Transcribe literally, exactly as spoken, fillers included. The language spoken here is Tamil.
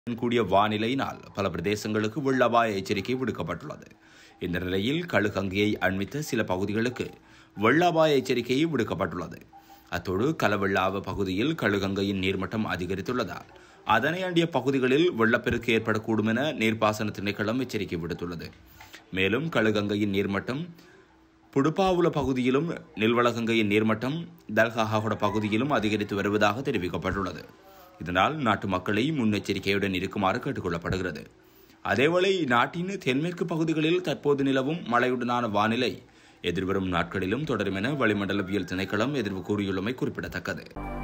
கூடிய வானிலையினால் பல பிரதேசங்களுக்கு வெள்ள அபாய எச்சரிக்கை விடுக்கப்பட்டுள்ளது. இந்த நிலையில் களுகங்கையை அண்மித்த சில பகுதிகளுக்கு வெள்ள அபாய எச்சரிக்கை விடுக்கப்பட்டுள்ளது. அத்தோடு கலவெள்ளாவ பகுதியில் களுகங்கையின் நீர்மட்டம் அதிகரித்துள்ளதால் அதனை அண்டிய பகுதிகளில் வெள்ளப்பெருக்கு ஏற்படக்கூடும் என நீர்ப்பாசன திணைக்களம் எச்சரிக்கை விடுத்துள்ளது. மேலும் களுகங்கையின் நீர்மட்டம் புடுப்பாவுல பகுதியிலும் நில்வளகங்கையின் நீர்மட்டம் தல்ஹாஹோட பகுதியிலும் அதிகரித்து வருவதாக தெரிவிக்கப்பட்டுள்ளது. இதனால் நாட்டு மக்களை முன்னெச்சரிக்கையுடன் இருக்குமாறு கேட்டுக் கொள்ளப்படுகிறது. அதேவேளை நாட்டின் தென்மேற்கு பகுதிகளில் தற்போது நிலவும் மழையுடனான வானிலை எதிர்வரும் நாட்களிலும் தொடரும் என வளிமண்டலவியல் திணைக்களம் எதிர்வு கூறியுள்ளமை குறிப்பிடத்தக்கது.